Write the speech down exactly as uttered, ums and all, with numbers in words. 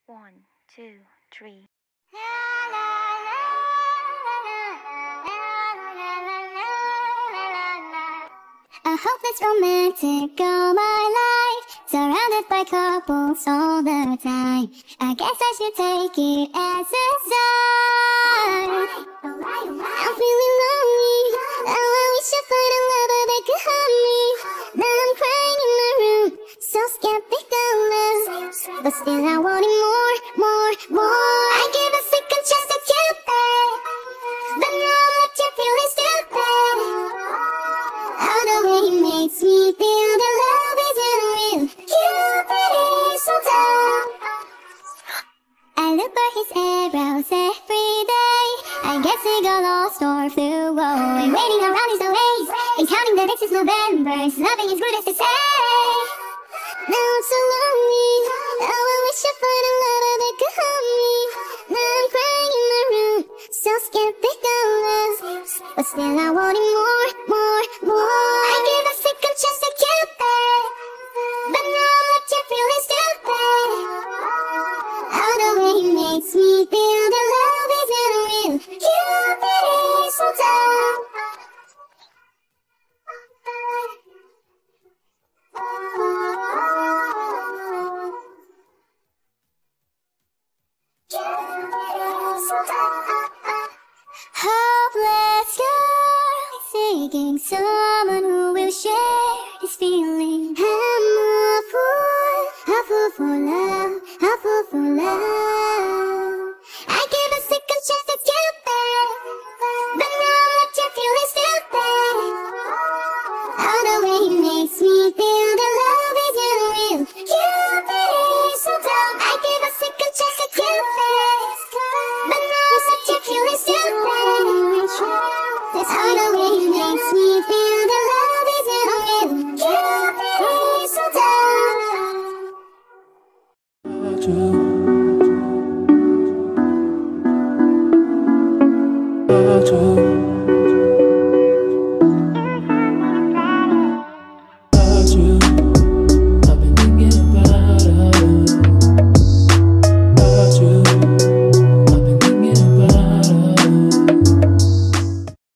One, two, three. I hope it's romantic all my life, surrounded by couples all the time. I guess I should take it as a sign. I'm feeling lonely, now I wish I find a lover that could hug me. Now I'm crying in my room, so skeptical love, but still I wanted more, more, more. I gave a second chance to Cupid, but now that you're feeling stupid. How the way he makes me feel the love isn't real. Cupid is so dumb. I look for his arrows every day. I guess he got lost or flew away. Waiting around is the ways, and counting the days is November. Loving is good as they say. Now I'm so lonely, now I wish I find a lover that could help me. Now I'm crying in my room, so skeptical love, but still I wanted more, more, more. I gave a second chance to Cupid, but now that you're feeling stupid. How the way he makes me feel the love isn't real. Cupid is so dumb. Hopeless girl seeking someone who will share this feeling. I'm a fool, a fool for love, a fool for love. I gave a second chance to Cupid, but now that you're feeling stupid. How the way he makes me feel the love isn't real. Cupid is so dumb. I gave a second chance to Cupid, but now that you're feeling stupid. How the way he makes me feel the love isn't real. Cupid is so dumb.